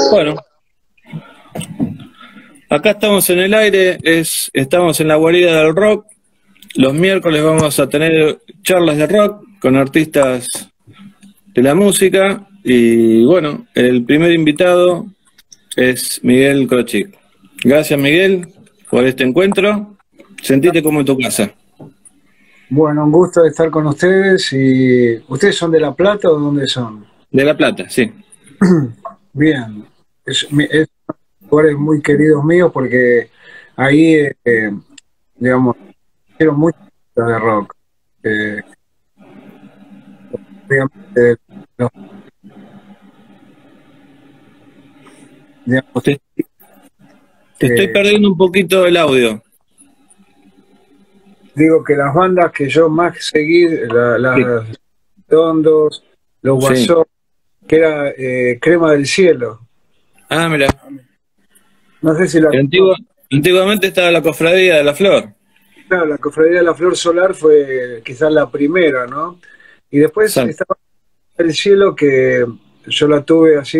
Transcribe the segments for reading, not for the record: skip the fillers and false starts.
Bueno, acá estamos en el aire, estamos en la guarida del rock. Los miércoles vamos a tener charlas de rock con artistas de la música. Y bueno, el primer invitado es Miguel Krochik. Gracias, Miguel, por este encuentro. Sentite como en tu casa. Bueno, un gusto de estar con ustedes. ¿Y ustedes son de La Plata o de dónde son? De La Plata, sí. Bien, es lugares muy queridos míos porque ahí, digamos, quiero mucho de rock. Eh, obviamente, los- digamos, Te, te estoy eh, perdiendo un poquito el audio. digo que las bandas que yo más seguí, Sí, las Redondos, los sí. Guasón, que era Crema del Cielo. Ah, mira. No sé si la... Antiguamente estaba la Cofradía de la Flor. Claro, la Cofradía de la Flor Solar fue quizás la primera, ¿no? Y después Exacto. estaba El Cielo, que yo la tuve así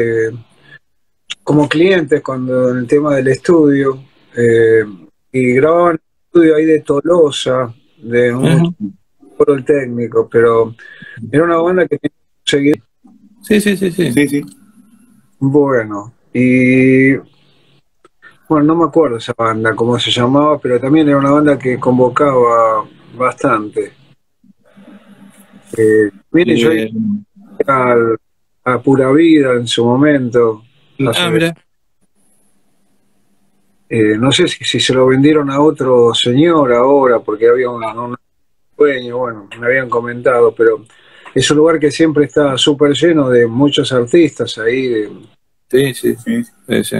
como clientes cuando en el tema del estudio, eh, y grababan en el estudio ahí de Tolosa, de un Ajá. muchacho el técnico, pero era una banda que tenía que seguir Sí, sí, sí, sí. Sí, sí. bueno. Y bueno, no me acuerdo esa banda, cómo se llamaba, pero también era una banda que convocaba bastante. Mire, yo Eh, al- a Pura Vida en su momento, hace, Mira. no sé si se lo vendieron a otro señor ahora, porque había un dueño, bueno, me habían comentado, pero es un lugar que siempre está súper lleno de muchos artistas ahí, Sí, sí, sí. Sí, sí.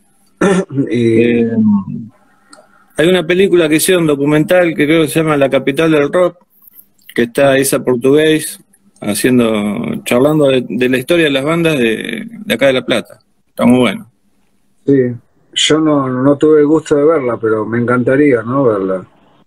y Eh, Hay una película que hicieron documental que creo que se llama La Capital del Rock, que está Isa Portugués charlando de la historia de las bandas de acá de La Plata. Está muy bueno. sí, yo no tuve el gusto de verla, pero me encantaría, ¿no? Verla.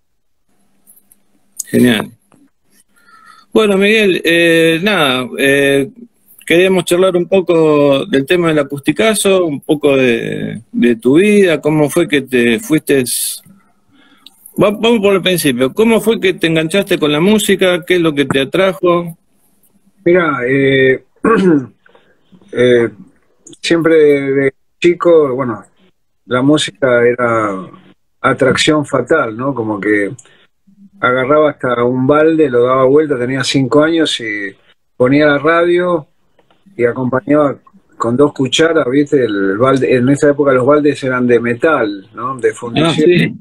Genial. Bueno, Miguel, nada, queríamos charlar un poco del tema del acusticazo, un poco de tu vida, cómo fue que te fuiste. Vamos por el principio. ¿Cómo fue que te enganchaste con la música? ¿Qué es lo que te atrajo? Mira, eh, siempre de chico, bueno, la música era atracción fatal, ¿no? Como que agarraba hasta un balde, lo daba vuelta, tenía 5 años y ponía la radio y acompañaba con 2 cucharas, ¿viste? El balde, en esa época los baldes eran de metal, ¿no? De Ah, fundición, sí.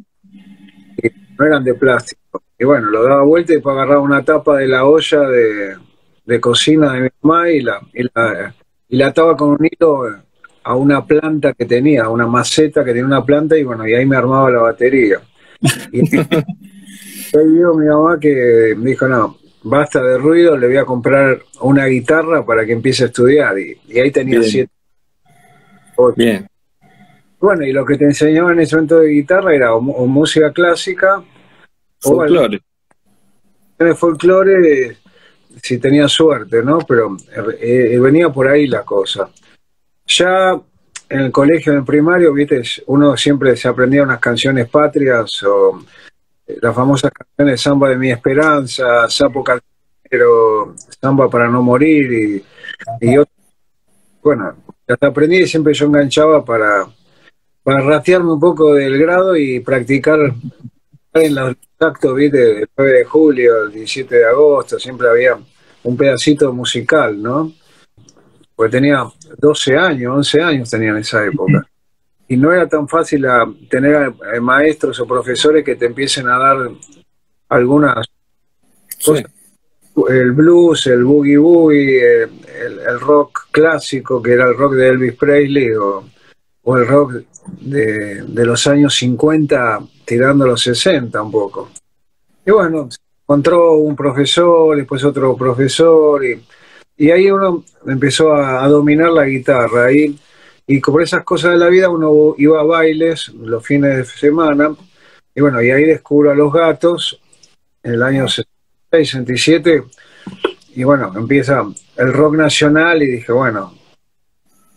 no eran de plástico. Y bueno, lo daba vuelta y después agarraba una tapa de la olla de cocina de mi mamá y la ataba con un hilo a una planta que tenía, a una maceta que tenía una planta y bueno, y ahí me armaba la batería. Y ahí vio mi mamá que me dijo, no, basta de ruido, le voy a comprar una guitarra para que empiece a estudiar. Y ahí tenía Bien, 7, 8. bien. Bueno, y lo que te enseñaba en ese momento de guitarra era o música clásica o algo Folclore. de folclore, si tenía suerte, ¿no? Pero venía por ahí la cosa. Ya en el colegio, en el primario, viste, uno siempre se aprendía unas canciones patrias o las famosas canciones Samba de mi Esperanza, Sapo Calero, Samba para no morir y otras. Bueno, las aprendí y siempre yo enganchaba para ratearme un poco del grado y practicar en los actos, viste, el 9 de julio, el 17 de agosto, siempre había un pedacito musical, ¿no? Porque tenía 12 años, 11 años tenía en esa época. Y no era tan fácil tener maestros o profesores que te empiecen a dar algunas Sí. cosas, el blues, el boogie boogie, el rock clásico, que era el rock de Elvis Presley, o el rock de los años 50 tirando los 60 un poco. Y bueno, encontró un profesor, después otro profesor, y ahí uno empezó a dominar la guitarra. Y por esas cosas de la vida uno iba a bailes los fines de semana, y bueno, y ahí descubro a Los Gatos en el año 66, 67, y bueno, empieza el rock nacional y dije, bueno,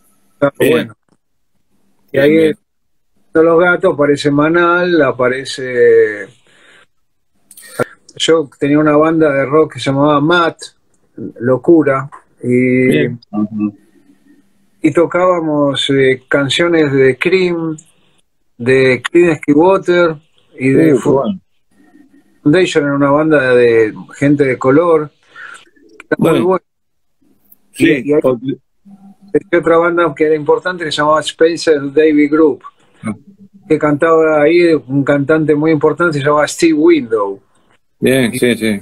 Bien, bueno. Y bien, ahí bien. en Los Gatos aparece Manal, aparece... Yo tenía una banda de rock que se llamaba Matt, Locura, Bien. Ujú. y tocábamos canciones de Cream, de Creedence Water y de Qué bueno. Foundation, en una banda de gente de color, era muy Bueno, bueno. sí, Y hay porque... otra banda que era importante que se llamaba Spencer David Group, que cantaba ahí un cantante muy importante, se llamaba Steve Window. Bien, Y sí, sí.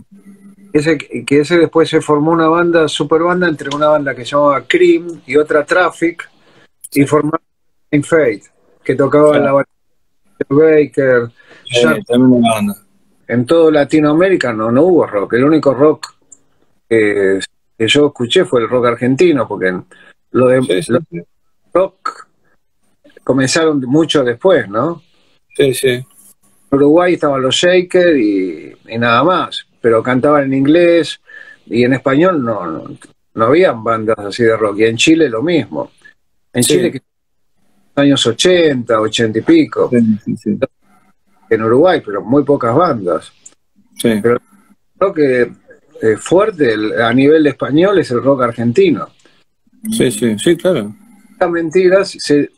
ese después se formó una banda, super banda, entre una banda que se llamaba Cream y otra Traffic, y Sí, formaron Fate, que tocaban la claro. batería de Baker, Jack. También una banda. En todo Latinoamérica no hubo rock. El único rock que, que yo escuché fue el rock argentino, porque Sí, sí, lo sí. rock comenzaron mucho después, ¿no? Sí, sí. En Uruguay estaban los Shakers y nada más, pero cantaban en inglés y en español no habían bandas así de rock. Y en Chile lo mismo. En Chile, Sí, que en los años 80, 80 y pico, sí, sí, sí. en Uruguay, pero muy pocas bandas. Sí, Pero el rock fuerte a nivel español es el rock argentino. sí, sí, sí, claro. Mentiras,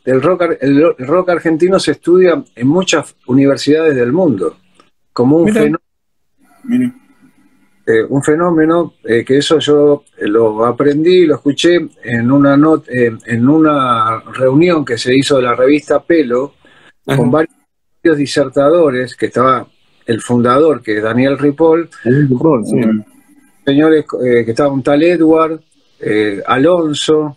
el rock argentino se estudia en muchas universidades del mundo como Mira, mira. un fenómeno que eso yo lo aprendí, lo escuché en una reunión que se hizo de la revista Pelo con Ajá. varios disertadores, que estaba el fundador, que es Daniel Ripoll, Ahí en fútbol, sí. señores que estaba un tal Edward, Alonso,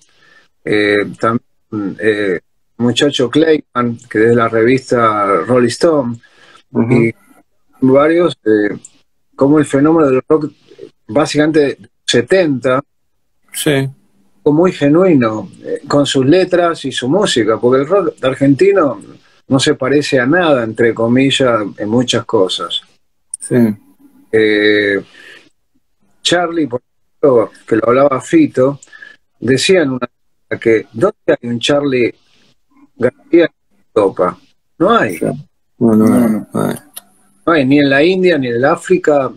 también muchacho Clayman, que es de la revista Rolling Stone, Ajá. y varios, como el fenómeno del rock básicamente de 70, Sí, muy genuino, con sus letras y su música, porque el rock argentino no se parece a nada, entre comillas, en muchas cosas. sí. Eh, Charlie, por ejemplo, que lo hablaba Fito, decía en una que ¿dónde hay un Charlie García en Europa? No hay. Sí. No, no, no. No hay ni en la India, ni en el África.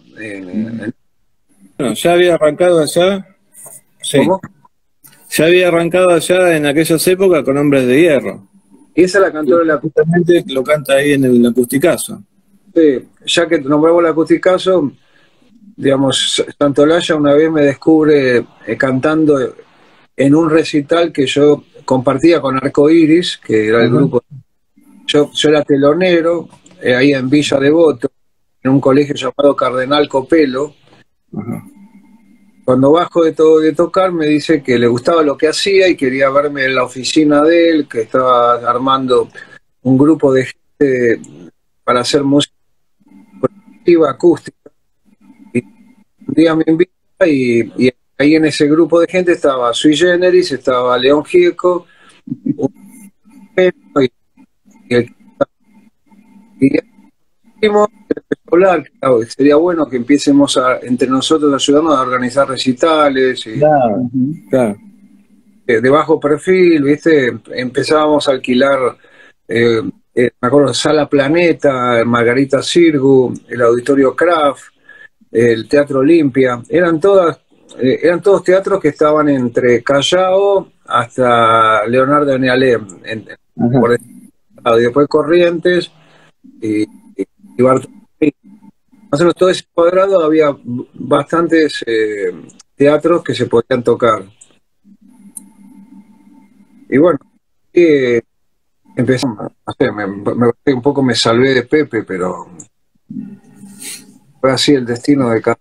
Bueno, ya había arrancado allá, sí. ¿Cómo? Ya había arrancado allá en aquellas épocas con Hombres de Hierro. Y esa la cantó la... Justamente lo canta ahí en el acusticazo. Ya que nombramos el acusticazo, digamos, Santolaya una vez me descubre cantando en un recital que yo compartía con Arco Iris, que era el Ajá, grupo. Yo era telonero ahí en Villa Devoto, en un colegio llamado Cardenal Copelo. ajá. Cuando bajo de tocar, me dice que le gustaba lo que hacía y quería verme en la oficina de él, que estaba armando un grupo de gente para hacer música colectiva, acústica. Y un día me invita y ahí en ese grupo de gente estaba Sui Generis, estaba León Gieco, un y, y dijimos, hablar, claro, sería bueno que empiecemos entre nosotros a ayudarnos a organizar recitales y, Claro, claro. de bajo perfil, ¿viste? Empezábamos a alquilar, eh, me acuerdo, Sala Planeta, Margarita Sirgu, el Auditorio Kraft, el Teatro Olimpia, eran todos teatros que estaban entre Callao hasta Leonardo Nealem, Ajá. por ese lado, y después Corrientes y Bartolomé. Nosotros todo ese cuadrado había bastantes teatros que se podían tocar. Y bueno, eh, empezamos, no sé, un poco me salvé de Pepe, pero fue así el destino de cada...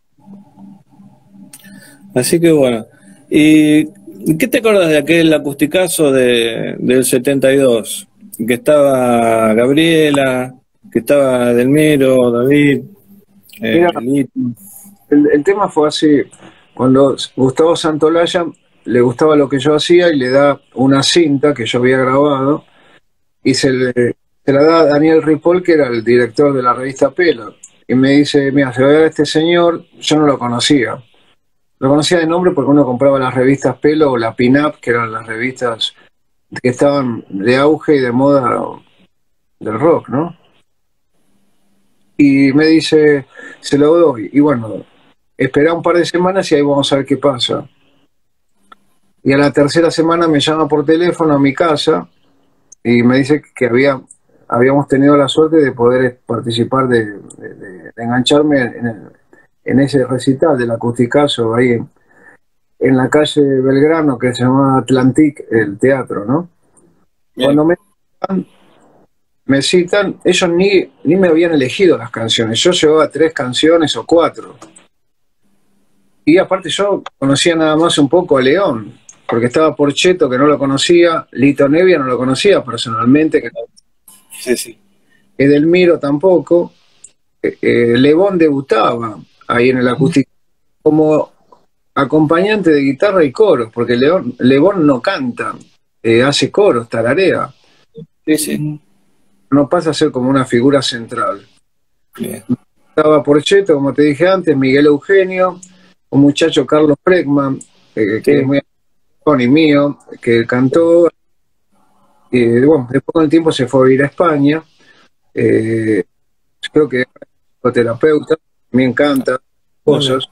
Así que bueno. ¿Y qué te acuerdas de aquel acusticazo del 72? Que estaba Gabriela, que estaba Delmiro, David, Mira, Lito. el tema fue así, cuando Gustavo Santolaya le gustaba lo que yo hacía y le da una cinta que yo había grabado y se la da a Daniel Ripoll, que era el director de la revista Pelo, y me dice, mira, se va a dar a este señor, yo no lo conocía. Lo conocía de nombre porque uno compraba las revistas Pelo o la Pin-Up, que eran las revistas que estaban de auge y de moda del rock, ¿no? Y me dice, se lo doy. Y bueno, espera un par de semanas y ahí vamos a ver qué pasa. Y a la tercera semana me llama por teléfono a mi casa y me dice que habíamos tenido la suerte de poder participar, de engancharme en ese recital del Acusticazo ahí en la calle Belgrano, que se llama Atlantic, el teatro, ¿no? Bien. Cuando me citan, ellos ni me habían elegido las canciones, yo llevaba 3 canciones o 4. Y aparte yo conocía nada más un poco a León, porque estaba Porchetto, que no lo conocía, Lito Nevia no lo conocía personalmente, que Sí, sí. Edelmiro tampoco. Lebón debutaba ahí en el acústico como acompañante de guitarra y coros, porque Lebón no canta, hace coros, tararea, Sí, sí. no pasa a ser como una figura central. Bien. Estaba Porchetto, como te dije antes, Miguel Eugenio, un muchacho Carlos Preckman, que Sí. es muy amigo y mío, que cantó, y bueno, después con el tiempo se fue a ir a España, creo que es psicoterapeuta, me encanta cosas,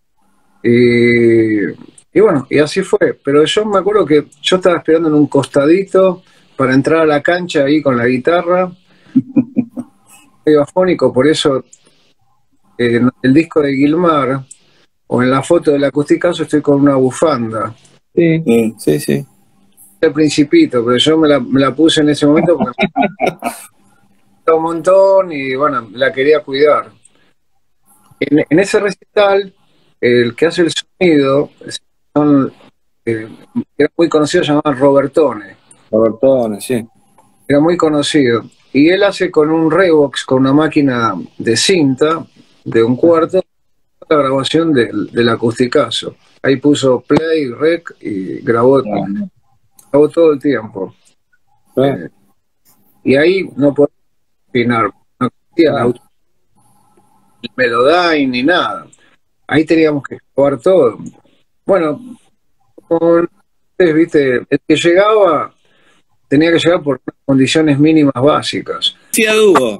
y bueno, y así fue, pero yo me acuerdo que yo estaba esperando en un costadito para entrar a la cancha ahí con la guitarra, medio afónico, por eso en el disco de Gilmar o en la foto del Acusticazo estoy con una bufanda. Sí, sí, sí. El Principito, pero yo me la puse en ese momento porque me gustaba un montón y bueno, la quería cuidar. En ese recital, el que hace el sonido son, era muy conocido, se llamaba Robertone, Robertones, sí. era muy conocido. Y él hace con un Revox, con una máquina de cinta de un cuarto, la grabación del Acusticazo. Ahí puso play, rec y grabó todo el tiempo. Ah, Y ahí no podía opinar, no existía ah, el Melodyne ni nada. Ahí teníamos que grabar todo. Bueno, con ustedes, viste, el que llegaba tenía que llegar por condiciones mínimas básicas. sí, a dúo.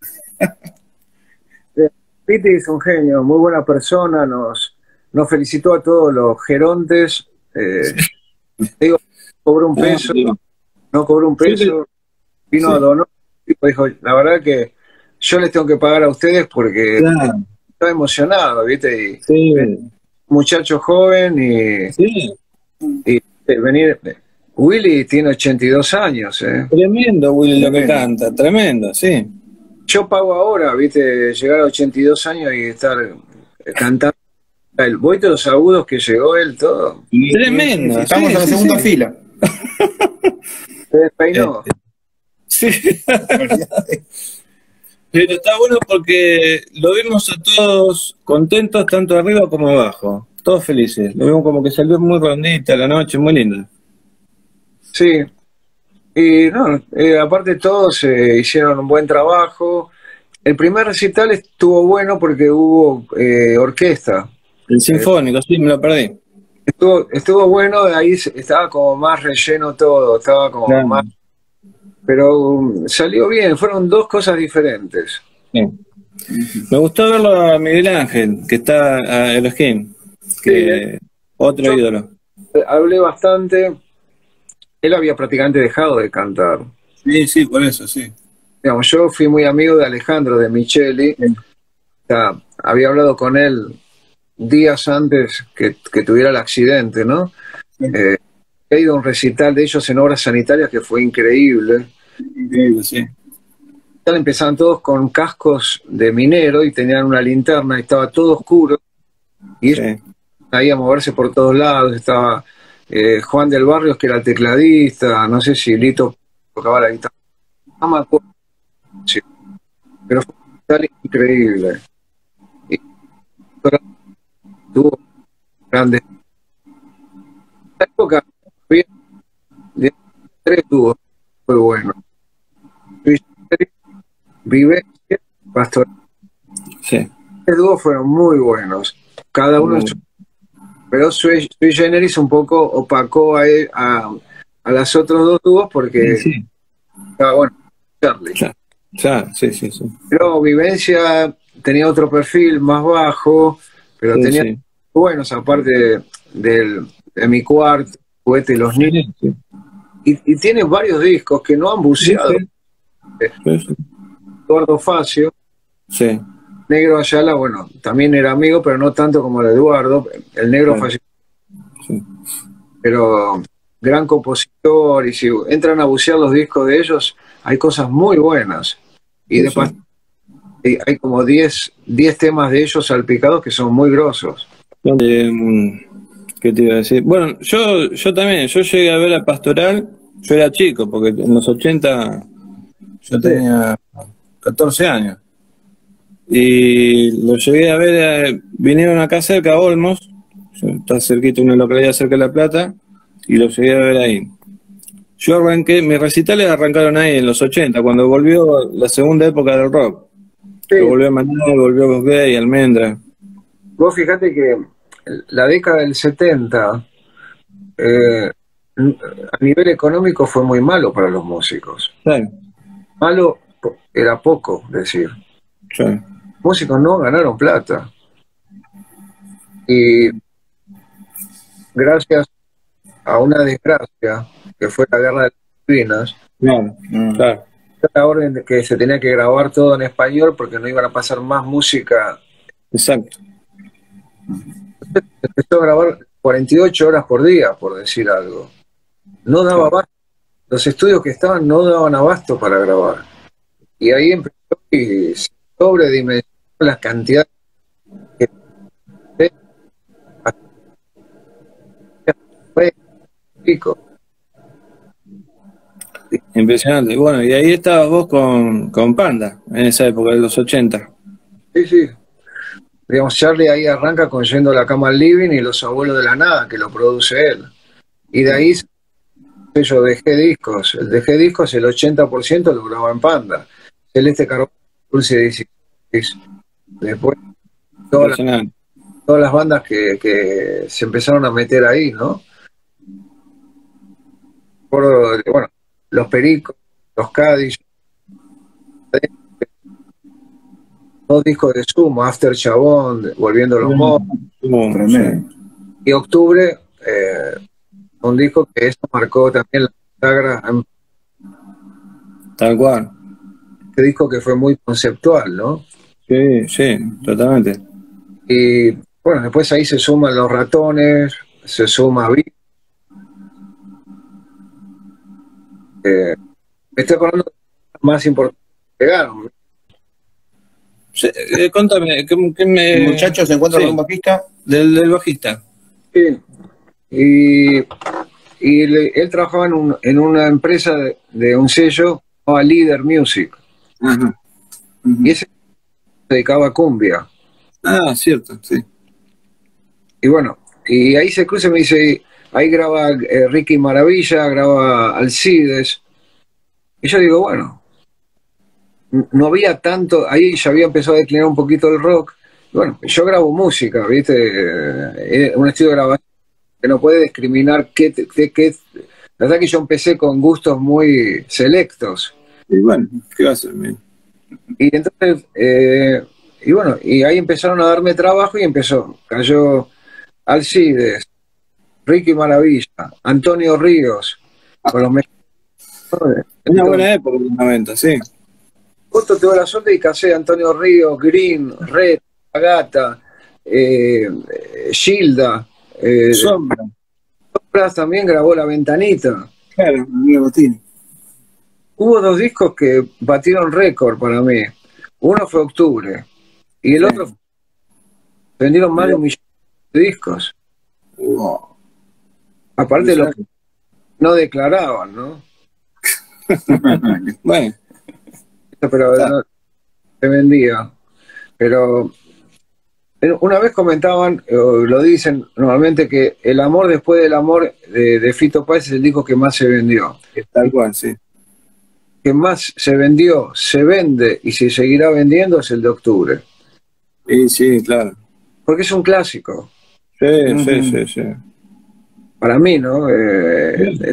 Piti es un genio, muy buena persona, nos felicitó a todos los gerontes. Digo, cobró un Ah, peso, bien. no cobró un Siempre, peso, vino a sí, donar. Dijo, la verdad que yo les tengo que pagar a ustedes porque claro, estaba emocionado, ¿viste? Y sí, muchacho joven sí. y venir. Willy tiene 82 años, ¿eh? Tremendo, Willy, lo que Tremendo. canta, tremendo, sí. Yo pago ahora, ¿viste? Llegar a 82 años y estar cantando. Voy de los agudos que llegó él, todo. Tremendo, Estamos sí, en la sí, segunda sí. fila. Se despeinó. Sí. Pero está bueno porque lo vimos a todos contentos, tanto arriba como abajo. Todos felices. Lo vimos como que salió muy rondita la noche, muy linda. Sí. Y no, aparte todos hicieron un buen trabajo. El primer recital estuvo bueno porque hubo orquesta. El sinfónico, sí, me lo perdí. Estuvo bueno, ahí estaba como más relleno todo, estaba como Claro. más. Pero salió bien, fueron 2 cosas diferentes. Sí. Me gustó verlo a Miguel Ángel, que está a Elohim, Sí, que otro yo ídolo. hablé bastante, él había prácticamente dejado de cantar. Sí, sí, por eso, sí. Digamos, yo fui muy amigo de Alejandro de Micheli, había hablado con él días antes que tuviera el accidente, ¿no? He ido a un recital de ellos en obras sanitarias que fue increíble. Increíble, sí. Empezaban todos con cascos de minero y tenían una linterna y estaba todo oscuro. Y ellos Sí. ahí a moverse por todos lados. Estaba Juan del Barrios, que era el tecladista, no sé si Lito tocaba la guitarra, no me acuerdo, sí, pero fue un recital increíble. Y tuvo grandes. En la época había de 3 dúos, fue bueno. Vivencia, Pastor. Sí. Los dúos fueron muy buenos, cada uno en su. Pero Sui Generis un poco opacó a a las otros dos dúos porque Sí, estaba bueno, Charlie. sí, sí, sí. Pero Vivencia tenía otro perfil más bajo, pero Sí, tenía sí. buenos, aparte de Mi Cuarto, Juguete y los Niños. Sí, sí. Y tiene varios discos que no han Sí, buceado. sí, sí. Eduardo Facio, Sí, Negro Ayala, bueno, también era amigo, pero no tanto como el Eduardo. El Negro claro, falleció, sí. pero gran compositor, y si entran a bucear los discos de ellos, hay cosas muy buenas. Y Sí, de sí. hay como 10 temas de ellos salpicados que son muy grosos. ¿Qué te iba a decir? Bueno, yo también, yo llegué a ver a Pastoral, yo era chico, porque en los 80 yo Sí. tenía 14 años. Y lo llegué a ver, vinieron acá cerca, a Olmos, está cerquita, una localidad cerca de La Plata, y lo llegué a ver ahí. Yo arranqué, mis recitales arrancaron ahí en los 80, cuando volvió la segunda época del rock. Que Sí, volvió Manuel, volvió Gay, Almendra. vos fíjate que la década del 70, eh, a nivel económico fue muy malo para los músicos. Sí, Malo era poco decir. sí, Músicos no ganaron plata. Y gracias a una desgracia, que fue la guerra de las Malvinas, claro, claro, la orden de que se tenía que grabar todo en español porque no iban a pasar más música. exacto. Empezó a grabar 48 horas por día, por decir algo. No daba Claro. abasto. Los estudios que estaban no daban abasto para grabar. Y ahí empezó y se sobredimensionó las cantidades que fue pico. Impresionante. Bueno, y ahí estabas vos con Panda, en esa época de los 80. Sí, sí. Digamos, Charlie ahí arranca con Yendo a la cama al living y Los abuelos de la nada, que lo produce él. Y de ahí yo dejé discos. El dejé discos, el 80% lo grababa en Panda. Celeste Carbón, Dulce 16. Después Impresionante. todas las bandas que se empezaron a meter ahí, ¿no? Bueno, los Pericos, los Cádiz, dos discos de Sumo, After Chabón, Volviendo a los Modos, Tremendo. y Octubre, un disco que eso marcó también la sagra, Tal cual. este disco que fue muy conceptual, ¿no? Sí, sí, totalmente. Y bueno, después ahí se suman Los Ratones, se suma Vic, me estoy acordando de los más importantes que llegaron. Sí, contame, ¿qué El me...? muchacho se encuentra Sí, con un bajista. del bajista. Sí. Y, él trabajaba en una empresa de un sello llamado Leader Music, Ajá. y ese se dedicaba a cumbia. Ah, cierto, sí. Y bueno, y ahí se cruza y me dice, ahí graba Ricky Maravilla, graba Alcides. Y yo digo, bueno, no había tanto, ahí ya había empezado a declinar un poquito el rock. Y bueno, yo grabo música, ¿viste? Un estudio de grabación que no puede discriminar la verdad que yo empecé con gustos muy selectos. Y bueno, ¿qué va a hacer? Man? Y entonces, y bueno, y ahí empezaron a darme trabajo y cayó Alcides, Ricky Maravilla, Antonio Ríos, con los mexicanos. Una buena época de los 90, sí. Justo tuve la suerte y casé a Antonio Ríos, Green, Red, Agata, Gilda, Sombra, Sombras también grabó La Ventanita. claro, Amigo Botini. Hubo dos discos que batieron récord para mí. Uno fue Octubre y el otro vendieron más de 1 millón de discos. Wow. Aparte de lo que no declaraban, ¿no? Bueno, Pero no, se vendía. Pero una vez comentaban, lo dicen normalmente, que El amor después del amor de Fito Páez es el disco que más se vendió. tal cual, sí. Que más se vendió, se vende y se seguirá vendiendo es el de Octubre. Sí, sí, claro. Porque es un clásico. Sí, sí, sí, sí. Para mí, ¿no?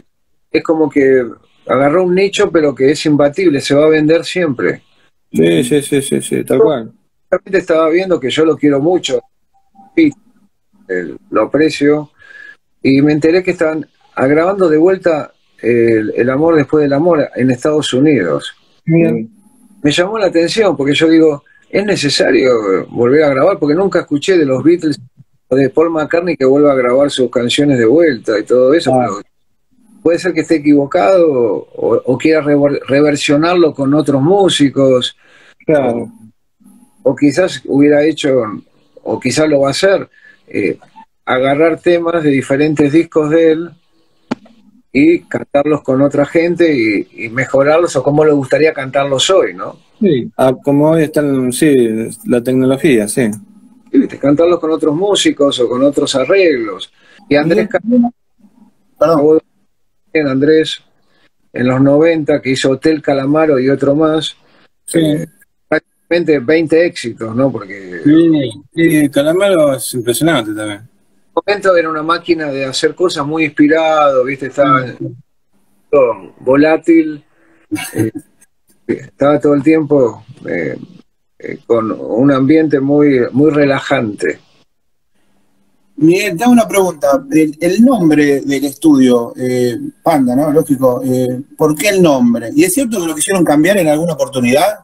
es como que agarró un nicho, pero que es imbatible, se va a vender siempre. Sí, sí, sí, sí, sí, tal Yo cual. realmente estaba viendo que yo lo quiero mucho, y, lo aprecio, y me enteré que estaban grabando de vuelta el amor después del amor en Estados Unidos. Mira. Me llamó la atención porque yo digo, es necesario volver a grabar, porque nunca escuché de los Beatles o de Paul McCartney que vuelva a grabar sus canciones de vuelta y todo eso, Ah, pero puede ser que esté equivocado o quiera reversionarlo con otros músicos, o, claro. o quizás hubiera hecho, o quizás lo va a hacer, eh, agarrar temas de diferentes discos de él y cantarlos con otra gente y mejorarlos o como le gustaría cantarlos hoy, ¿no? Sí. Ah, como hoy están, sí, la tecnología, sí. Y, ¿viste? Cantarlos con otros músicos o con otros arreglos. Y Andrés Mira. Perdón. Carabó, en Andrés, en los 90 que hizo Hotel Calamaro y otro más, Sí. eh, prácticamente 20 éxitos, ¿no? Porque en un Sí, sí, Calamaro es impresionante también. momento era una máquina de hacer cosas muy inspirado, ¿viste? Estaba Sí. todo volátil, eh, estaba todo el tiempo con un ambiente muy, muy relajante. Miguel, te hago una pregunta. El nombre del estudio, Panda, ¿no? Lógico. ¿Por qué el nombre? ¿Y es cierto que lo quisieron cambiar en alguna oportunidad?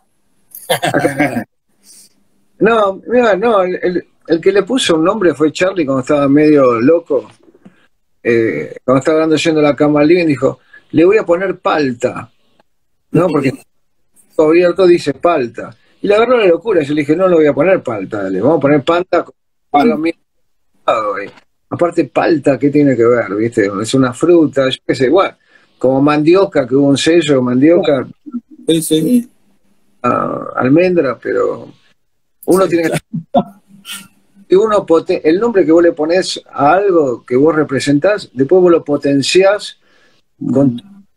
No, mira, no, el que le puso un nombre fue Charlie cuando estaba medio loco. Cuando estaba hablando yendo a la cama al living, dijo, le voy a poner palta, ¿no? Porque todo abierto dice palta. Y le agarró la locura. Yo le dije, no le voy a poner palta, le vamos a poner palta con algo Panda. bien. Aparte, palta, ¿qué tiene que ver? ¿Viste? Es una fruta, yo qué sé, igual. Como mandioca, que hubo un sello, mandioca, Sí, sí. almendra, pero uno Sí, tiene que... claro. Y uno el nombre que vos le ponés a algo que vos representás, después vos lo potenciás con...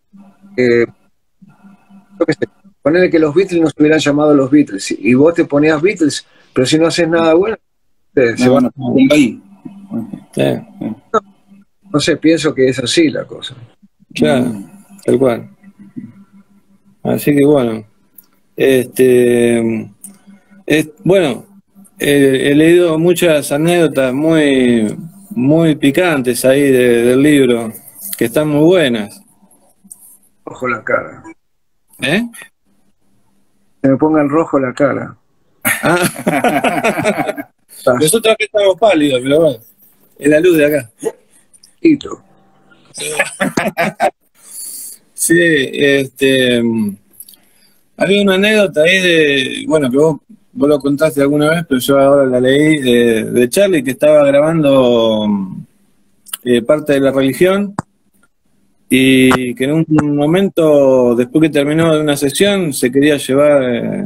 yo qué sé, ponerle que los Beatles no se hubieran llamado los Beatles, y vos te ponías Beatles, pero si no haces nada bueno, se No, va... no, pongo ahí. Sí, No sé, pienso que es así la cosa. claro, tal cual. Así que bueno, este, bueno, he leído muchas anécdotas muy, muy picantes ahí del libro, que están muy buenas. Ojo la cara. ¿Eh? Se me ponga en rojo la cara. Ah. Está Nosotros acá estamos pálidos, pero bueno, es la luz de acá. chiquito. Sí, había una anécdota ahí de, bueno, que vos lo contaste alguna vez, pero yo ahora la leí, de Charlie que estaba grabando parte de la religión y que en un momento, después que terminó de una sesión, se quería llevar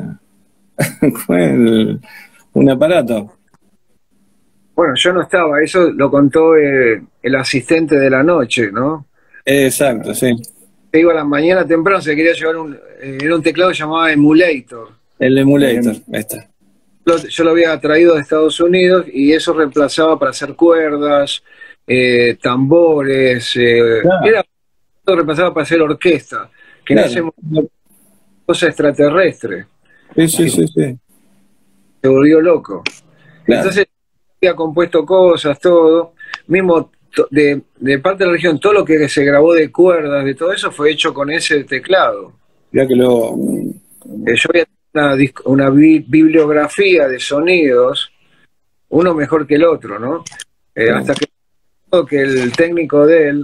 un aparato. Bueno, yo no estaba, eso lo contó el asistente de la noche, ¿no? Exacto, sí. Se iba a la mañana temprano, se quería llevar era un teclado que llamaba Emulator. El emulator, ahí está. Yo lo había traído de Estados Unidos y eso reemplazaba para hacer cuerdas, tambores, Claro, era todo reemplazaba para hacer orquesta, que en ese claro. momento era cosa extraterrestre, Sí, sí, sí, sí. se volvió loco. Claro. Entonces había compuesto cosas, todo, mismo de parte de la región, todo lo que se grabó de cuerdas, de todo eso fue hecho con ese teclado. Ya que luego. Yo había una bibliografía de sonidos, uno mejor que el otro, ¿no? Hasta que el técnico de él,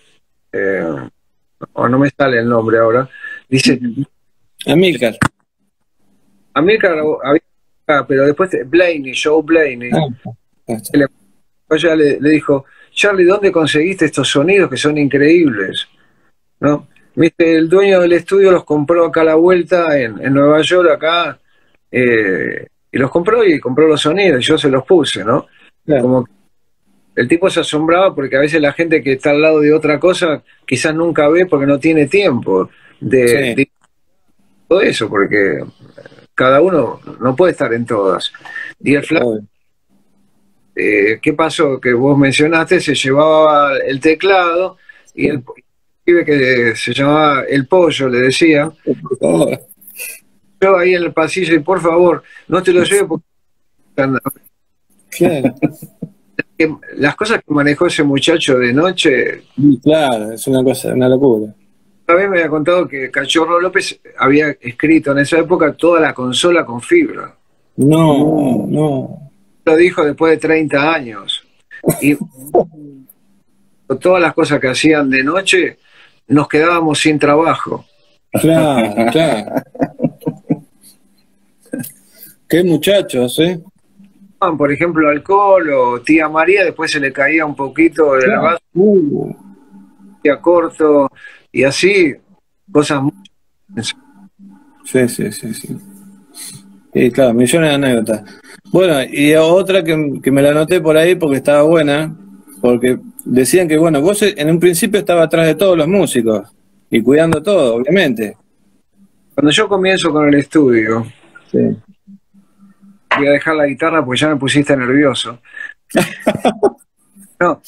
no me sale el nombre ahora, dice, Amílcar. Amílcar había, pero después Blaney, Joe Blaney, Ah, ahí está. ella le dijo, Charlie, ¿dónde conseguiste estos sonidos que son increíbles? ¿No? Viste, el dueño del estudio los compró acá a la vuelta en Nueva York, acá, y los compró y compró los sonidos, y yo se los puse, ¿no? Claro. Como que el tipo se asombraba porque a veces la gente que está al lado de otra cosa quizás nunca ve porque no tiene tiempo Sí, de todo eso, porque cada uno no puede estar en todas. Y el flaco, obvio. ¿qué pasó? Que vos mencionaste, se llevaba el teclado y él pibe que se llamaba El Pollo, le decía. Por favor. Yo ahí en el pasillo, y por favor, no te lo lleves porque Claro, las cosas que manejó ese muchacho de noche. claro, es una cosa, una locura. Una vez me había contado que Cachorro López había escrito en esa época toda la consola con fibra. No, no. Lo dijo después de 30 años. Y todas las cosas que hacían de noche, nos quedábamos sin trabajo. Claro, claro. Qué muchachos, ¿eh? Por ejemplo, alcohol o tía María, después se le caía un poquito el Claro. vaso, hacía corto, y así, cosas muy... Sí, sí, sí, sí. Y claro, millones de anécdotas. Bueno, y otra que me la anoté por ahí porque estaba buena, porque decían que, bueno, vos en un principio estabas atrás de todos los músicos y cuidando todo, obviamente. Cuando yo comienzo con el estudio, Sí. voy a dejar la guitarra porque ya me pusiste nervioso. No,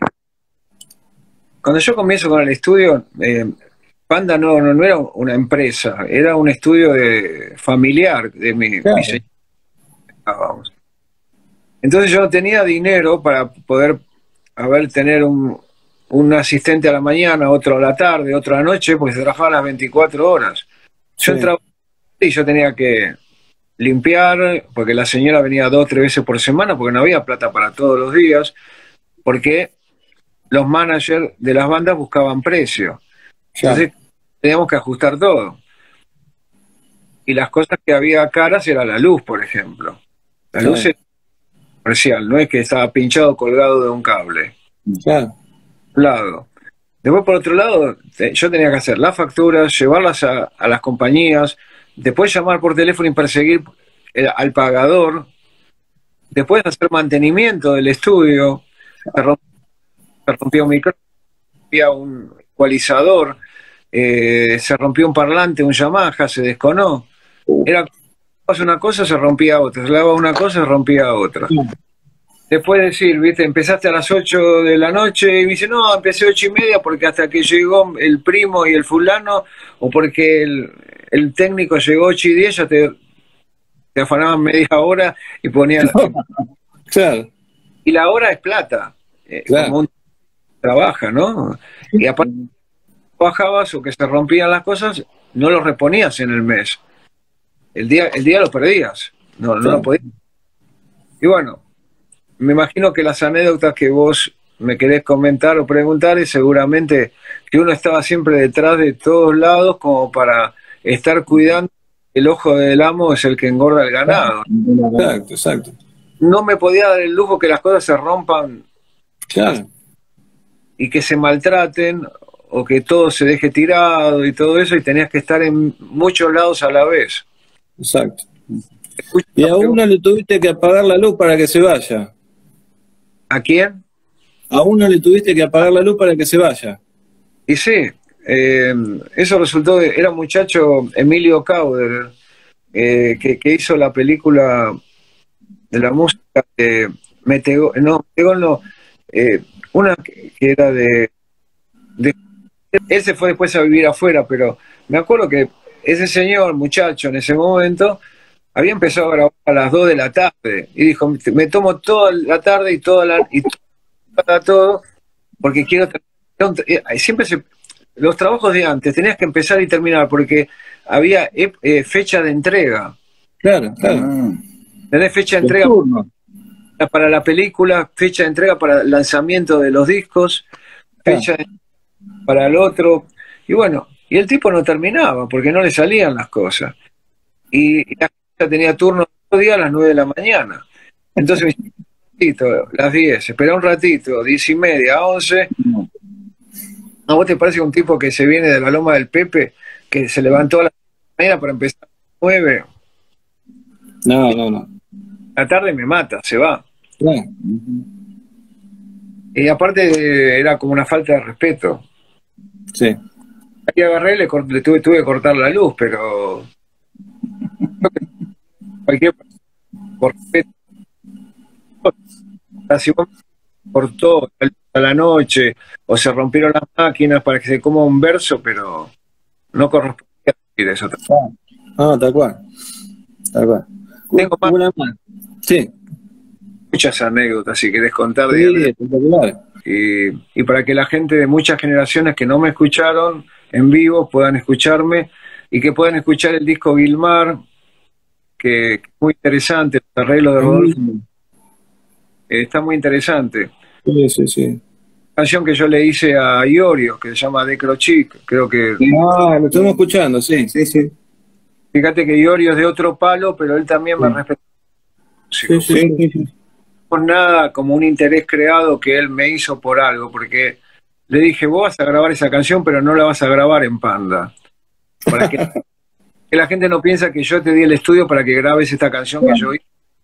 cuando yo comienzo con el estudio, Panda no era una empresa, era un estudio familiar de Claro. mi señora, vamos. Entonces yo no tenía dinero para poder tener un asistente a la mañana, otro a la tarde, otro a la noche, porque se trabajaba las 24 horas. Yo Sí. entraba y yo tenía que limpiar, porque la señora venía 2 o 3 veces por semana, porque no había plata para todos los días, porque los managers de las bandas buscaban precio. Claro. Entonces teníamos que ajustar todo. Y las cosas que había caras era la luz, por ejemplo. La luz Claro. es comercial, no es que estaba pinchado colgado de un cable. Claro. Un lado. Después, por otro lado, yo tenía que hacer las facturas, llevarlas a las compañías, después llamar por teléfono y perseguir al pagador, después hacer mantenimiento del estudio, se rompió un micrófono, rompía un ecualizador, se rompió un parlante, un Yamaha, se desconó. Era una cosa, se rompía otra, se daba una cosa, se rompía otra. Después decir, viste, empezaste a las 8 de la noche y me dice, no, empecé 8:30 porque hasta que llegó el primo y el fulano, o porque el técnico llegó 8:10, ya te afanaban media hora y ponían... Claro. Y la hora es plata, Claro. como un trabaja, ¿no? Y aparte bajabas o que se rompían las cosas, no lo reponías en el mes. El día lo perdías, no lo podías. Y bueno, me imagino que las anécdotas que vos me querés comentar o preguntar es seguramente que uno estaba siempre detrás de todos lados como para estar cuidando. El ojo del amo es el que engorda el ganado. Exacto, exacto. No me podía dar el lujo que las cosas se rompan Claro. y que se maltraten o que todo se deje tirado y todo eso, y tenías que estar en muchos lados a la vez. Exacto. Y a uno le tuviste que apagar la luz para que se vaya. ¿A quién? A uno le tuviste que apagar la luz para que se vaya. Y sí, eso resultó era un muchacho, Emilio Cauder, que hizo la película de la música de Metegol, una que era de... Él se fue después a vivir afuera, pero me acuerdo que ese señor, muchacho, en ese momento, había empezado a grabar a las 2 de la tarde y dijo, me tomo toda la tarde y todo, porque quiero... Siempre los trabajos de antes tenías que empezar y terminar porque había fecha de entrega. Claro, claro. Tenés fecha de entrega para la película, fecha de entrega para el lanzamiento de los discos, fecha para el otro. Y bueno, y el tipo no terminaba porque no le salían las cosas. Y la gente tenía turno todo día a las 9 de la mañana. Entonces me dice, las 10, espera un ratito, 10:30, 11. ¿A vos te parece un tipo que se viene de la Loma del Pepe, que se levantó a la mañana para empezar a las 9? No. La tarde me mata, se va. Claro. Y aparte era como una falta de respeto. Sí. Ahí agarré, le tuve que cortar la luz, pero cualquier por respeto, si vos cortó la luz a la noche, o se rompieron las máquinas para que se coma un verso, pero no correspondía decir eso. No, tal cual. Tal cual. Tengo más, Una más. Sí. muchas anécdotas, si querés contar. Sí, espectacular. Y para que la gente de muchas generaciones que no me escucharon en vivo puedan escucharme y que puedan escuchar el disco Vilmar, que es muy interesante, el arreglo de Rodolfo. Está muy interesante. Sí, sí, sí. Canción que yo le hice a Iorio, que se llama De Crochic, creo que... Ah, lo estamos escuchando, sí, sí, sí. Fíjate que Iorio es de otro palo, pero él también me respeta. Sí, sí, sí. No nada como un interés creado que él me hizo por algo, porque le dije, vos vas a grabar esa canción, pero no la vas a grabar en Panda. Para que la gente no piensa que yo te di el estudio para que grabes esta canción que yo hice.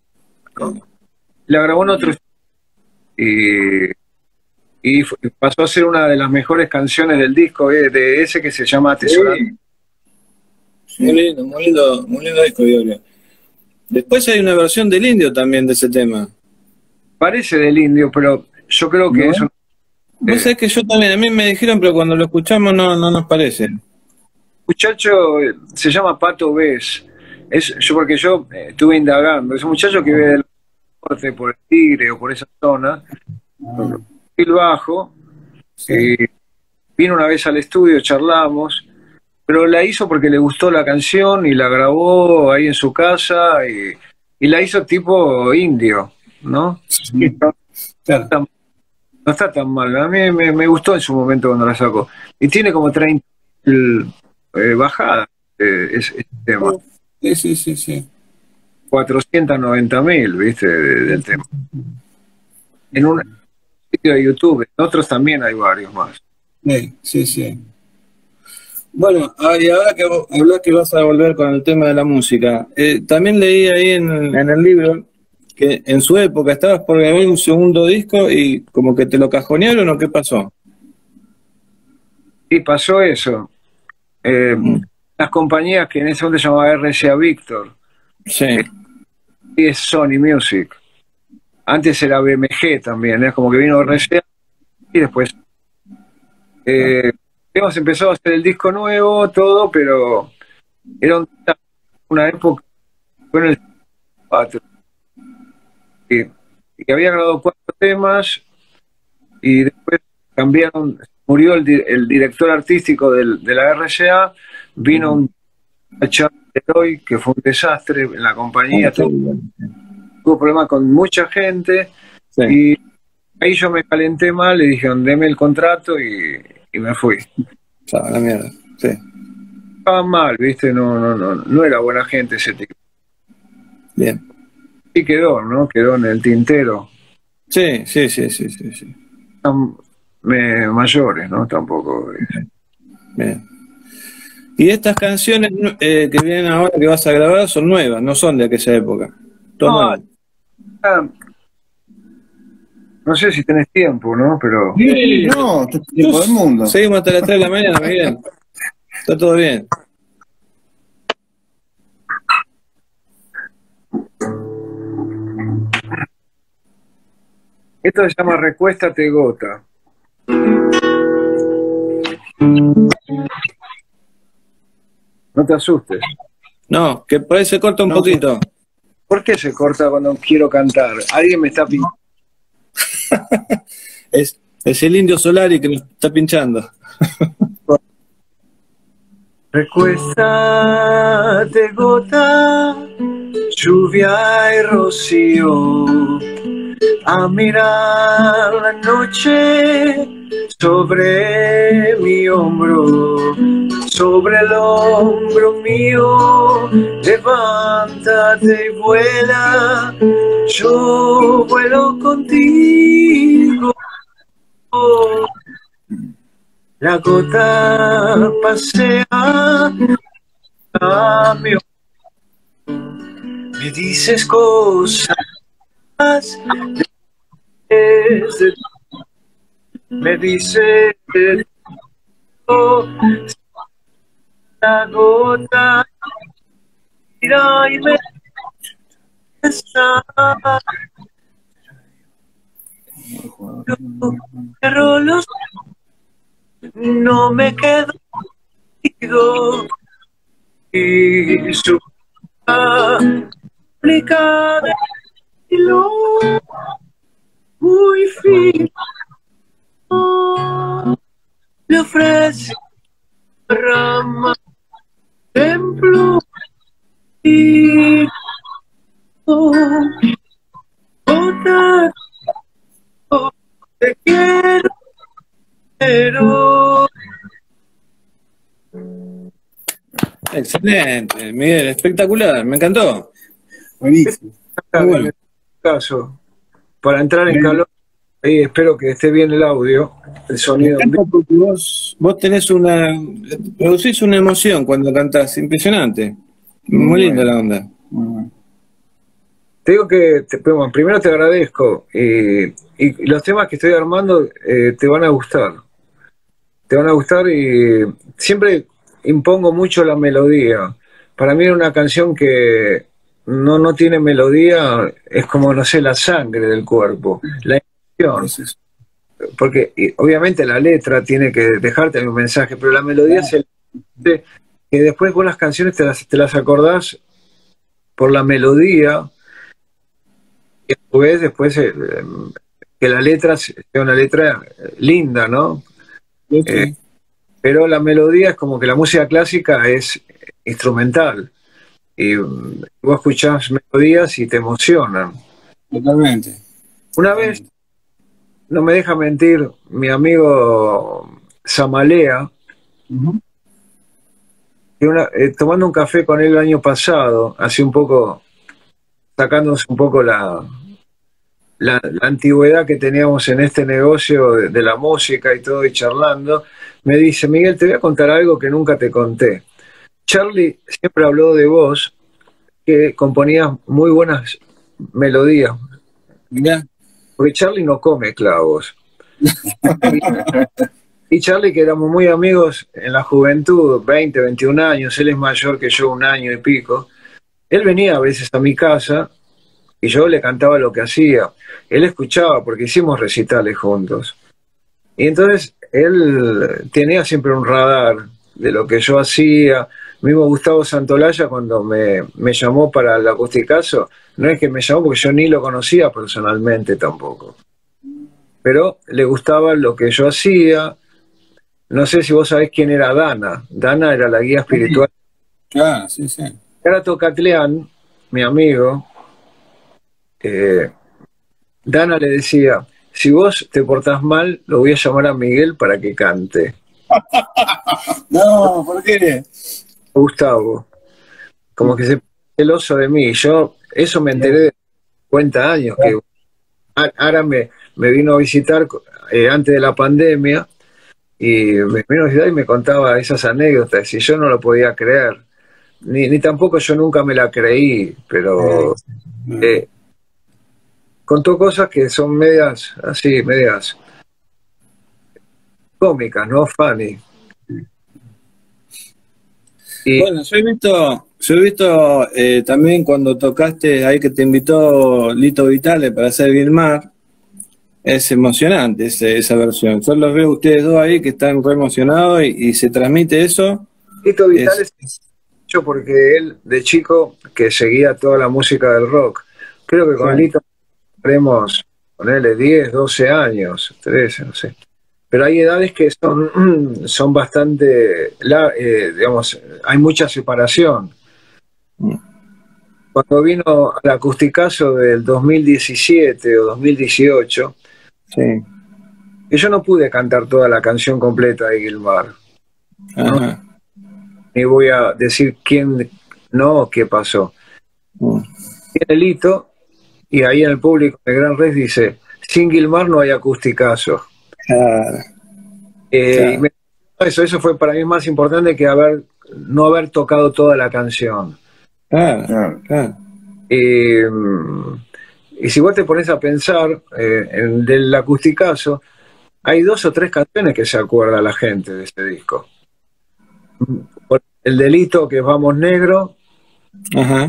La grabó en otro estudio. Y pasó a ser una de las mejores canciones del disco, de ese que se llama Atesorando. Sí. Muy lindo disco, Iorio. Después hay una versión del Indio también de ese tema. Parece del Indio, pero yo creo que eso... Vos sabés que yo también, a mí me dijeron, pero cuando lo escuchamos no nos parece. Muchacho se llama Pato Bes. Porque yo estuve indagando. Es un muchacho que vive del norte, por el Tigre o por esa zona. El bajo. Sí. Vino una vez al estudio, charlamos. Pero la hizo porque le gustó la canción y la grabó ahí en su casa. Y la hizo tipo indio, ¿no? Sí. Claro. No está tan mal. A mí me gustó en su momento cuando la sacó. Y tiene como 30 bajadas ese tema. Sí. 490.000, ¿viste? Del tema. En un sitio de YouTube. En otros también hay varios más. Sí. Bueno, y ahora que hablás que vas a volver con el tema de la música, también leí ahí en el libro que en su época estabas por grabar un segundo disco y como que te lo cajonearon, ¿o qué pasó? Y pasó eso. Las compañías que en ese momento se llamaba RCA Victor. Sí. Y es Sony Music. Antes era BMG también, es como que vino RCA y después hemos empezado a hacer el disco nuevo, todo, pero era una época, fue en el 4, y había grabado 4 temas y después cambiaron, murió el director artístico de la RCA, vino un Charlie Leroy, que fue un desastre en la compañía, tuvo problemas con mucha gente, sí. Y ahí yo me calenté mal, le dije, deme el contrato y me fui. La mierda, sí. Estaba mal, ¿viste? No era buena gente ese tipo. Bien. Y quedó, ¿no? Quedó en el tintero. Sí. Mayores, ¿no? Tampoco. Bien. Y estas canciones que vienen ahora que vas a grabar son nuevas, no son de aquella época. No sé si tenés tiempo, ¿no? Pero... Sí, no, tiempo del mundo. Seguimos hasta las 3 de la mañana, Miguel. Está todo bien. Esto se llama Recuéstate Gota. No te asustes. No, que por ahí se corta un poquito. ¿Por qué se corta cuando quiero cantar? Alguien me está pinchando. Es el Indio Solari que nos está pinchando. Recuéstate gota, lluvia y rocío, a mirar la noche sobre mi hombro, sobre el hombro mío, levántate y vuela, yo vuelo contigo. La gota pasea a mi hombro, me dices cosas, me dices la gota mira y me besa. Cierro los no me quedo contigo y su aplicada y lo muy fino le ofrece rama templo y otra te quiero pero excelente, Miguel, espectacular, me encantó. Buenísimo. En este caso, para entrar en calor, ahí espero que esté bien el audio, el sonido. Porque vos tenés producís una emoción cuando cantás, impresionante. Muy linda la onda. Te digo que, bueno, primero te agradezco y los temas que estoy armando te van a gustar. Te van a gustar y siempre impongo mucho la melodía. Para mí una canción que no tiene melodía es como, no sé, la sangre del cuerpo, la emoción. Porque obviamente la letra tiene que dejarte un mensaje, pero la melodía es el que después vos las canciones te las acordás por la melodía y a su vez después que la letra sea una letra linda, ¿no? Pero la melodía es como que la música clásica es instrumental y vos escuchás melodías y te emocionan. Totalmente. Una vez, no me deja mentir, mi amigo Samalea, tomando un café con él el año pasado, así un poco, sacándonos un poco la antigüedad que teníamos en este negocio de la música y todo, y charlando, me dice: Miguel, te voy a contar algo que nunca te conté. Charlie siempre habló de vos, que componías muy buenas melodías. Mirá. Porque Charlie no come clavos. Y Charlie, que éramos muy amigos en la juventud, 20, 21 años, él es mayor que yo, un año y pico, él venía a veces a mi casa y yo le cantaba lo que hacía. Él escuchaba porque hicimos recitales juntos. Y entonces él tenía siempre un radar de lo que yo hacía. Mismo Gustavo Santolaya, cuando me llamó para el acusticazo, no es que me llamó porque yo ni lo conocía personalmente tampoco, pero le gustaba lo que yo hacía. No sé si vos sabés quién era Dana. Dana era la guía espiritual. Claro, sí, sí. Carato Catleán, mi amigo, Dana le decía: si vos te portás mal, lo voy a llamar a Miguel para que cante. No, ¿por qué? Gustavo, como que se puso celoso de mí. Yo eso me enteré de 50 años, que ahora me vino a visitar antes de la pandemia, y me vino a visitar y me contaba esas anécdotas, y yo no lo podía creer. Ni tampoco yo nunca me la creí, pero contó cosas que son medias, así, medias cómicas, ¿no? Funny. Y bueno, yo he visto también cuando tocaste ahí que te invitó Lito Vitale para hacer Vilmar. Es emocionante esa versión. Yo los veo ustedes dos ahí que están re emocionados y se transmite eso. Lito Vitale es mucho porque él, de chico, que seguía toda la música del rock. Creo que con Lito tenemos, ponele 10, 12 años, 13, no sé. Pero hay edades que son bastante, digamos, hay mucha separación. Cuando vino al acusticazo del 2017 o 2018, que yo no pude cantar toda la canción completa de Gilmar. ¿No? Ni voy a decir quién no o qué pasó. Tiene Lito, y ahí en el público de Gran Rex dice: sin Gilmar no hay acusticazo. Y eso fue para mí más importante que no haber tocado toda la canción. Y si vos te pones a pensar del acusticazo, hay 2 o 3 canciones que se acuerda la gente de ese disco. El delito, que es Vamos Negro,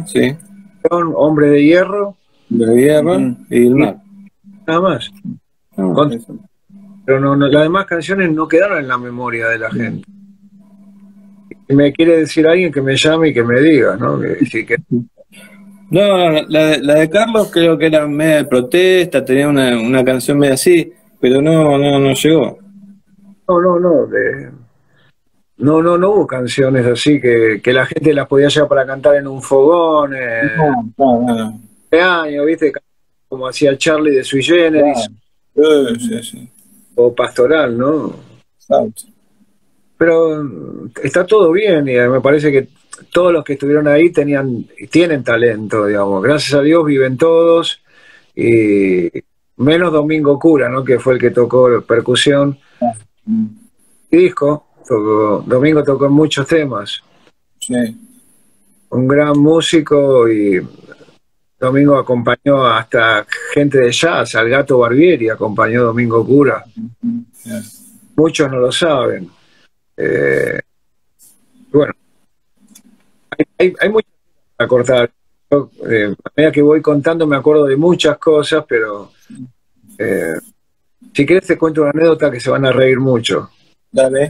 Hombre de Hierro, y el mar. Nada más. Pero las demás canciones no quedaron en la memoria de la gente. Si me quiere decir alguien, que me llame y que me diga, ¿no? No, la de Carlos creo que era media de protesta, tenía una canción media así, pero no llegó. No hubo canciones así que la gente las podía llevar para cantar en un fogón, de años, ¿viste? Como hacía Charlie de Sui Generis, Sí. o Pastoral, ¿no? Exacto. Pero está todo bien y me parece que todos los que estuvieron ahí tienen talento, digamos. Gracias a Dios viven todos, y menos Domingo Cura, ¿no? Que fue el que tocó percusión y disco. Domingo tocó en muchos temas. Sí. Un gran músico, y Domingo acompañó hasta gente de jazz, al Gato Barbieri acompañó Domingo Cura. Muchos no lo saben. Bueno, hay mucho para cortar. Yo, a medida que voy contando me acuerdo de muchas cosas, pero si querés te cuento una anécdota que se van a reír mucho. Dale.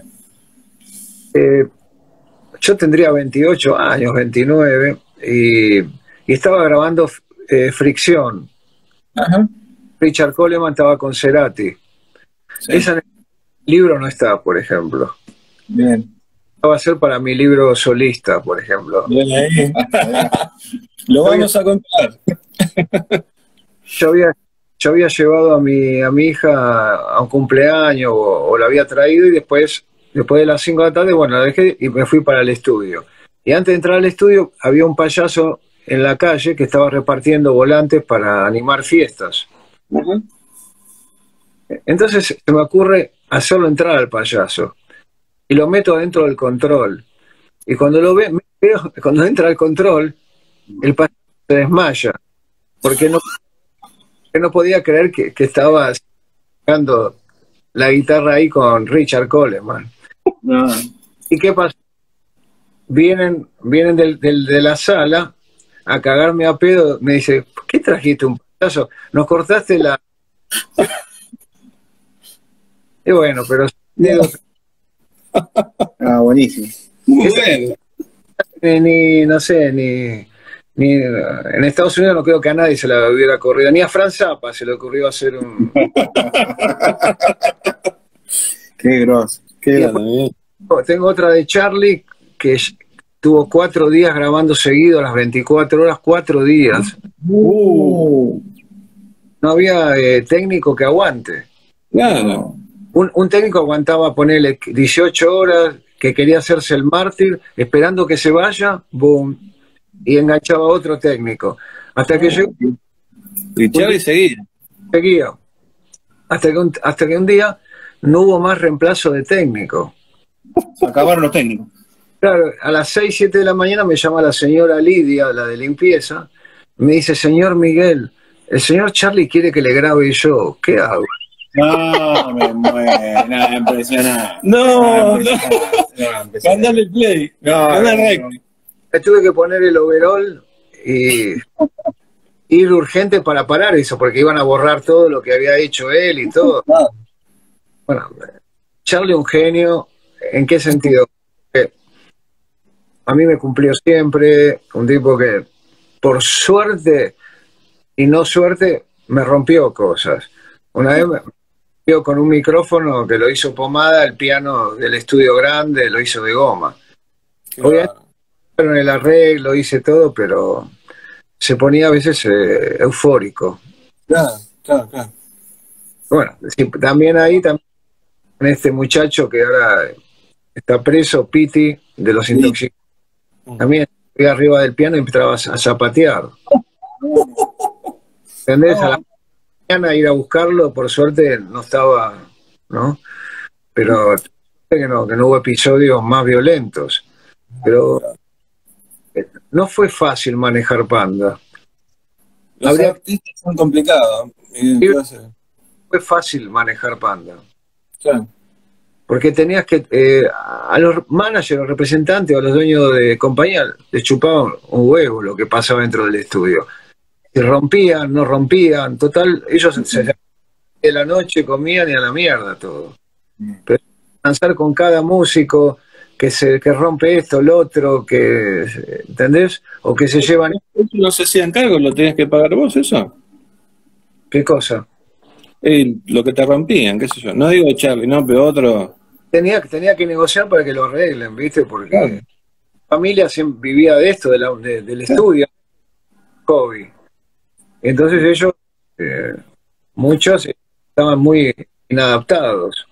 Yo tendría 28 años, 29, y estaba grabando Fricción. Ajá. Richard Coleman estaba con Cerati. Sí. Esa en el libro no está, por ejemplo. Bien. Va a ser para mi libro solista, por ejemplo. Bien ahí. Lo vamos a contar. Yo había llevado a mi hija a un cumpleaños, o la había traído, y después de las 5 de la tarde, bueno, la dejé y me fui para el estudio. Y antes de entrar al estudio había un payaso en la calle que estaba repartiendo volantes para animar fiestas. Entonces se me ocurre hacerlo entrar al payaso y lo meto dentro del control. Y cuando cuando entra al control, el payaso se desmaya porque no podía creer que estaba tocando la guitarra ahí con Richard Coleman. No. ¿Y qué pasa? Vienen de la sala a cagarme a pedo. Me dice, ¿por qué trajiste un payaso? Nos cortaste la... Y bueno, pero... Buenísimo. Muy bueno. No sé, ni en Estados Unidos no creo que a nadie se la hubiera ocurrido, ni a Franz Zappa se le ocurrió hacer un... Qué grosso. Qué grande. Tengo otra de Charlie, que tuvo 4 días grabando seguido, las 24 horas, 4 días. No había técnico que aguante. Claro. Un técnico aguantaba ponerle 18 horas, que quería hacerse el mártir, esperando que se vaya, boom, y enganchaba a otro técnico. Hasta que llegó... Y Charlie seguía. Hasta que un día no hubo más reemplazo de técnico. Acabaron los técnicos. Claro, a las 6, 7 de la mañana me llama la señora Lidia, la de limpieza, me dice, señor Miguel, el señor Charlie quiere que le grabe yo, ¿qué hago? No, me muero, nada, impresionante. No. Mandale play. Me tuve que poner el overall y ir urgente para parar eso, porque iban a borrar todo lo que había hecho él y todo. Bueno, Charlie un genio, ¿en qué sentido? A mí me cumplió siempre, un tipo que por suerte y no suerte me rompió cosas. Una vez me rompió con un micrófono que lo hizo pomada, el piano del estudio grande lo hizo de goma. Obviamente en el arreglo hice todo, pero se ponía a veces eufórico. Claro. Bueno, sí, también con este muchacho que ahora está preso, Piti, de los intoxicados. También estoy arriba del piano y empezaba a zapatear. ¿Entendés? A la mañana ir a buscarlo, por suerte no estaba, ¿no? Pero que no hubo episodios más violentos. Pero no fue fácil manejar Panda. Los artistas son complicados. Fue fácil manejar Panda. Claro. Porque tenías que, a los managers, a los representantes o a los dueños de compañía les chupaban un huevo lo que pasaba dentro del estudio. Si rompían, no rompían, total, ellos se de la noche comían y a la mierda todo. Pero danzar con cada músico que rompe esto, lo otro, ¿entendés? O que se llevan... ¿No se hacían cargo? ¿Lo tenías que pagar vos eso? ¿Qué cosa? Lo que te rompían, qué sé yo. No digo Charlie, no, pero otro... Tenía que negociar para que lo arreglen, ¿viste? Porque Claro. mi familia siempre vivía de esto, del estudio, hobby. Entonces ellos, muchos estaban muy inadaptados.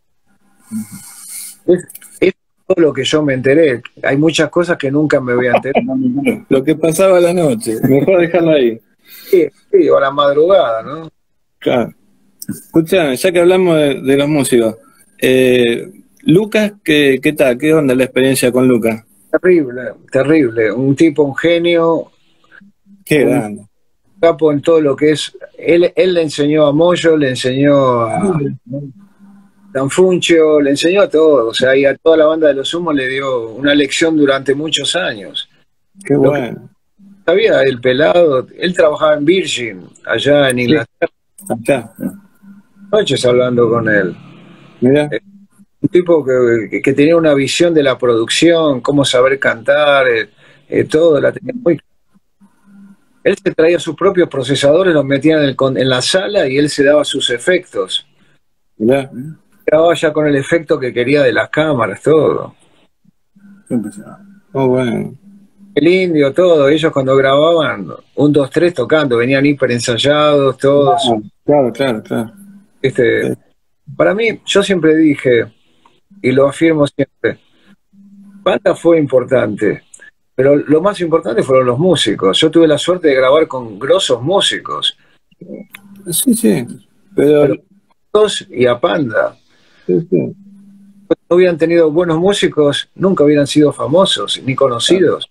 Es todo lo que yo me enteré. Hay muchas cosas que nunca me voy a enterar. Lo que pasaba a la noche. Mejor dejarlo ahí. Sí, o a la madrugada, ¿no? Claro. Escuchame, ya que hablamos de los músicos, Lucas, ¿qué tal? ¿Qué onda la experiencia con Lucas? Terrible, terrible. Un tipo, un genio, Qué grande. capo en todo lo que es. Él le enseñó a Moyo, le enseñó a Danfuncio, le enseñó a todos. O sea, y a toda la banda de los Humos le dio una lección durante muchos años. Qué bueno. Sabía el pelado, él trabajaba en Virgin, allá en Inglaterra, Acá. noches hablando con él. Mirá. Un tipo que tenía una visión de la producción, cómo saber cantar, todo, la tenía muy... Él se traía sus propios procesadores, los metía en la sala y él se daba sus efectos. Mirá. Grababa ya con el efecto que quería de las cámaras, todo. Qué impresionante. Oh, bueno. El indio, todo, ellos cuando grababan, 1, 2, 3 tocando, venían hiper ensayados, todos. Claro. Para mí, yo siempre dije, y lo afirmo siempre, banda fue importante, pero lo más importante fueron los músicos. Yo tuve la suerte de grabar con grosos músicos, Sí. Pero y a Panda. sí. Si no hubieran tenido buenos músicos, nunca hubieran sido famosos ni conocidos.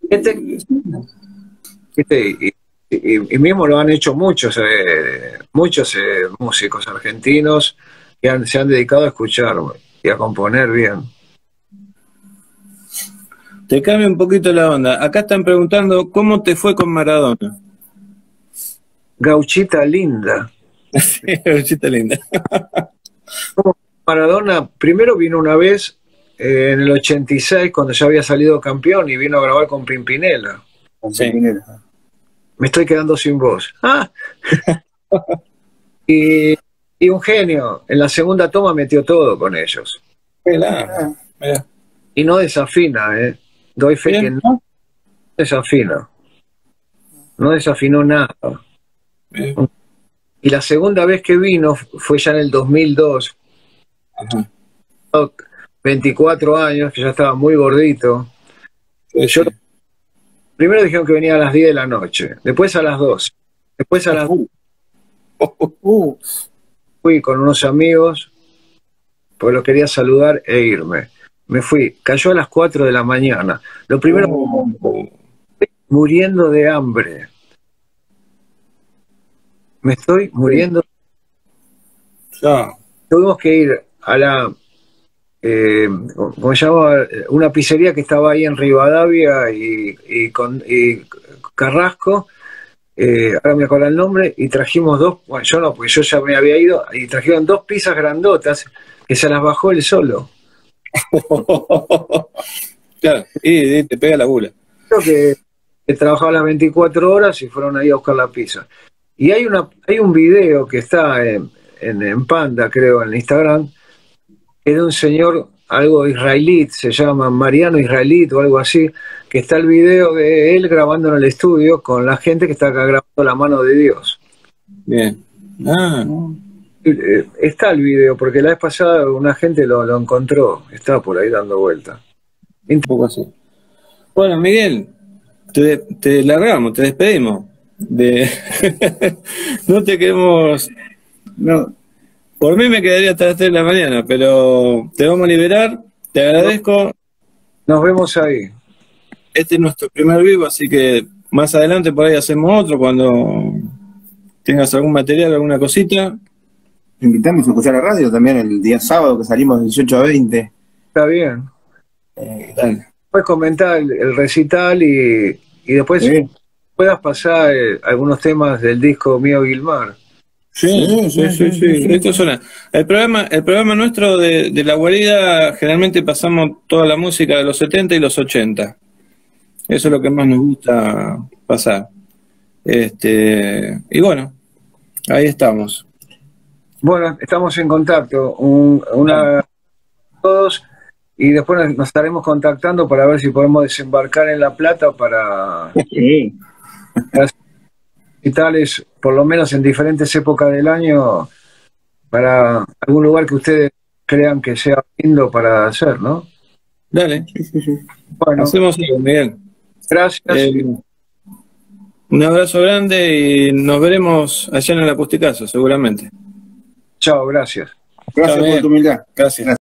Y mismo lo han hecho muchos músicos argentinos que se han dedicado a escuchar y a componer bien. Te cambia un poquito la onda. Acá están preguntando cómo te fue con Maradona. Gauchita linda. Sí, Gauchita linda. Maradona primero vino una vez en el 86 cuando ya había salido campeón y vino a grabar con Pimpinela. Sí. Me estoy quedando sin voz. Y un genio. En la segunda toma metió todo con ellos. Mirá. Y no desafina, doy fe que no desafina. No desafinó nada. Bien. Y la segunda vez que vino fue ya en el 2002. Ajá. 24 años, que ya estaba muy gordito. Sí. Primero dijeron que venía a las 10 de la noche, después a las 2, después a las 2. Fui con unos amigos, porque los quería saludar e irme. Me fui, cayó a las 4 de la mañana. Lo primero, muriendo de hambre. Me estoy muriendo. Ya. Tuvimos que ir a la, ¿cómo se llama? Una pizzería que estaba ahí en Rivadavia y Carrasco, ahora me acuerdo el nombre, y trajimos dos, bueno, yo no, porque yo ya me había ido, y trajeron 2 pizzas grandotas que se las bajó él solo. Claro, y te pega la bula. Creo que trabajaba las 24 horas y fueron ahí a buscar la pizza. Y hay un video que está en Panda, creo, en Instagram, que es de un señor, algo israelí, se llama Mariano Israelí o algo así, que está el video de él grabando en el estudio con la gente que está acá grabando La Mano de Dios. Bien. Está el video, porque la vez pasada una gente lo encontró, está por ahí dando vuelta. Un poco así. Bueno, Miguel, te largamos, te despedimos. No te queremos... No. Por mí me quedaría hasta las 3 de la mañana, pero te vamos a liberar, te agradezco. Nos vemos ahí. Este es nuestro primer vivo, así que más adelante por ahí hacemos otro cuando tengas algún material, alguna cosita. Invitamos a escuchar la radio también el día sábado que salimos de 18 a 20. Está bien. Dale. Puedes comentar el recital y después puedas pasar algunos temas del disco mío Guilmar. Sí. Esto suena. El programa nuestro de la guarida, generalmente pasamos toda la música de los 70 y los 80. Eso es lo que más nos gusta pasar. Y bueno, ahí estamos. Bueno, estamos en contacto. Todos, y después nos estaremos contactando para ver si podemos desembarcar en La Plata para recitales, por lo menos en diferentes épocas del año, para algún lugar que ustedes crean que sea lindo para hacer, ¿no? Dale. Bueno, Hacemos algo, Miguel. gracias. Un abrazo grande y nos veremos allá en el Acusticazo, seguramente. Chao, gracias. Gracias por tu humildad. Gracias.